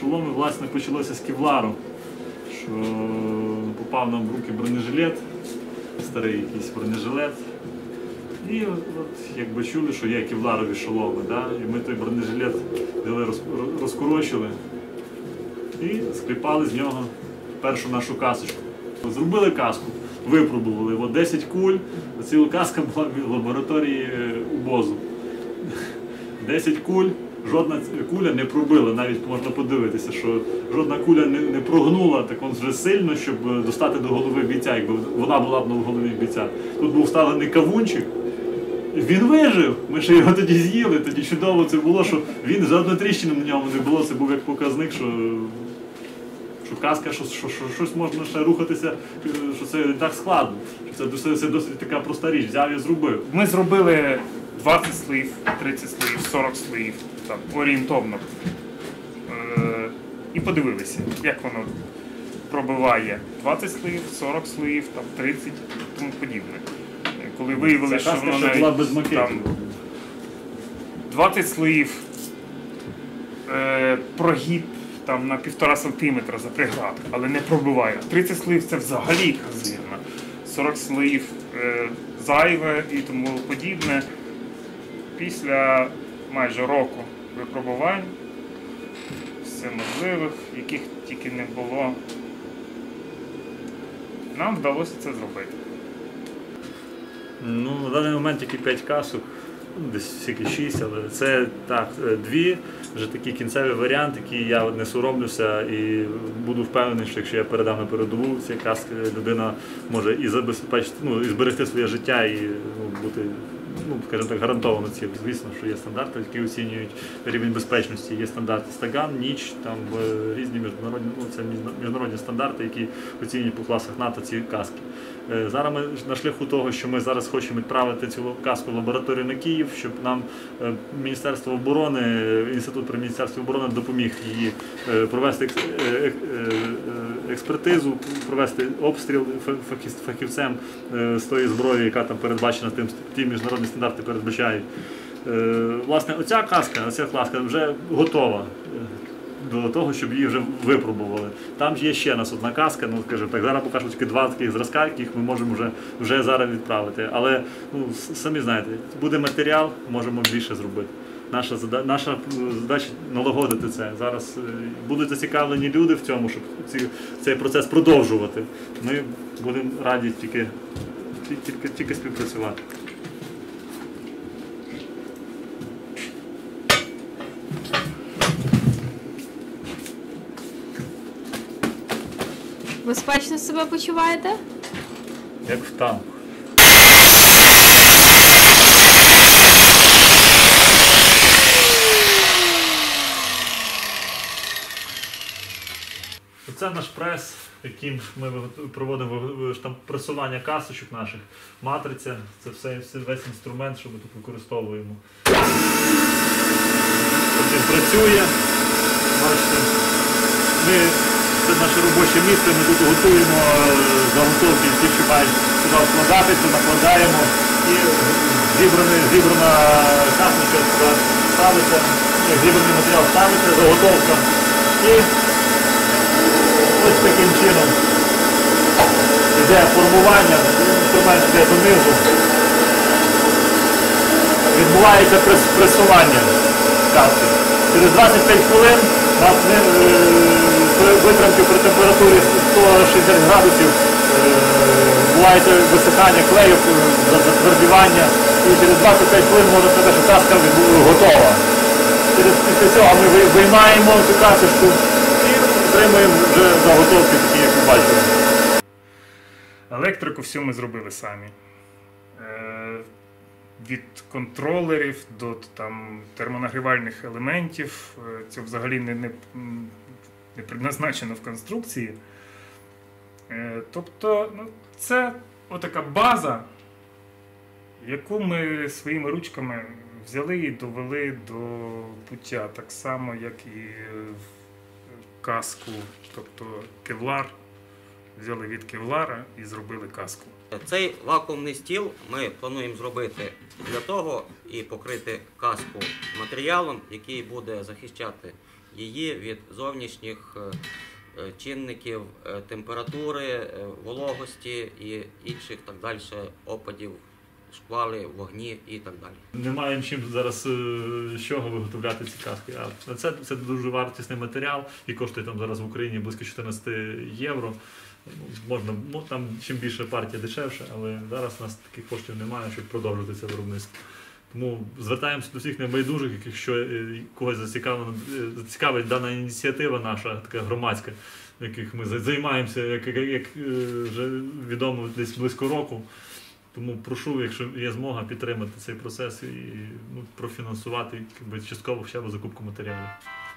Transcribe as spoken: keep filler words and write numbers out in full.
Переломи, власне, почалося з кевлару, що попав нам в руки бронежилет, старий якийсь бронежилет. І от, якби чули, що є кевларові шоломи, да? І ми той бронежилет взяли, розкорочили і склепали з нього першу нашу касочку. Зробили каску, випробували. От десять куль, ціла каска була в лабораторії УБОЗу. десять куль, жодна куля не пробила, навіть можна подивитися, що жодна куля не, не прогнула так он вже сильно, щоб достати до голови бійця, якби вона була б на голові бійця. Тут був вставлений кавунчик. Він вижив, ми ще його тоді з'їли, тоді чудово це було, що він жодної тріщини на ньому не було, це був як показник, що, що казка, що, що, що щось можна ще рухатися, що це не так складно, що це, це, це досить така проста річ, взяв і зробив. Ми зробили двадцять слоїв, тридцять слоїв, сорок слоїв, там, орієнтовно. Е, і подивилися, як воно пробиває двадцять слоїв, сорок слоїв, там, тридцять і тому подібне. Коли виявили, що воно навіть там двадцять слоїв, е, прогиб там, на півтора сантиметра за преград, але не пробиває. тридцять слоїв це взагалі казирно. сорок слоїв е, зайве і тому подібне. Після майже року випробувань, всеможливих, яких тільки не було, нам вдалося це зробити. Ну, на даний момент тільки п'ять касок, десь всякі шість, але це так, дві, вже такий кінцевий варіант, який я не соромлюся і буду впевнений, що якщо я передам на передову ці каски, людина може і забезпечити, ну, і зберегти своє життя і ну, бути, ну, скажімо так, гарантовано ціль. Звісно, що є стандарти, які оцінюють рівень безпечності. Є стандарти Стаган, ніч, там різні міжнародні, ну, це міжнародні стандарти, які оцінюють по класах НАТО ці каски. Зараз ми на шляху того, що ми зараз хочемо відправити цю каску в лабораторію на Київ, щоб нам Міністерство оборони, Інститут при Міністерстві оборони допоміг її провести експертизу, провести обстріл фахівцем з тої зброї, яка там передбачена, тим, ті міжнародні стандарти передбачають. Власне, оця каска, оця каска вже готова до того, щоб її вже випробували. Там є ще нас одна каска, ну, скажімо так, зараз покажу тільки два таких зразка, яких ми можемо вже, вже зараз відправити. Але, ну, самі знаєте, буде матеріал, можемо більше зробити. Наша задача, наша задача налагодити це. Зараз будуть зацікавлені люди в цьому, щоб ці, цей процес продовжувати. Ми будемо раді тільки, тільки, тільки співпрацювати. Безпечно себе почуваєте? Як в танку. Це наш прес, яким ми проводимо пресування касочок наших, матриця, це все, весь інструмент, що ми тут використовуємо. Він працює, бачите, ми, це наше робоче місце, ми тут готуємо заготовки, ті, що мають сюди вкладатися, накладаємо і зібрана, зібрана касочка ставиться, зібраний матеріал ставиться, заготовка. І ось таким чином йде формування, інструмент йде донизу, відбувається прес, пресування каски. Через двадцять п'ять хвилин у нас витримки при температурі сто шістдесят градусів відбувається висихання клею, затвердівання, і через двадцять п'ять хвилин можна сказати, що каска готова. Через, після цього ми виймаємо цю касочку і отримуємо вже заготовки такі, як ви бачили. Електрику всю ми зробили самі. Е, від контролерів до там, термонагрівальних елементів. Це взагалі не, не, не предназначено в конструкції. Е, тобто, ну, це отака база, яку ми своїми ручками взяли і довели до пуття, так само, як і каску, тобто кевлар, взяли від кевлара і зробили каску. Цей вакуумний стіл ми плануємо зробити для того і покрити каску матеріалом, який буде захищати її від зовнішніх е, е, чинників е, температури, е, вологості і інших так далі опадів, шквали, вогні і так далі. Немає чим зараз е, з чого виготовляти ці каски. А це, це дуже вартісний матеріал і коштує там зараз в Україні близько чотирнадцять євро. Ну, можна, ну, там чим більше партія дешевше, але зараз у нас таких коштів немає, щоб продовжувати це виробництво. Тому звертаємося до всіх небайдужих, якщо е, когось зацікавлено, е, зацікавить дана ініціатива наша, така громадська, яких ми займаємося, як, як, як е, вже відомо, десь близько року. Тому прошу, якщо є змога, підтримати цей процес і ну, профінансувати якби, частково ще закупку матеріалів.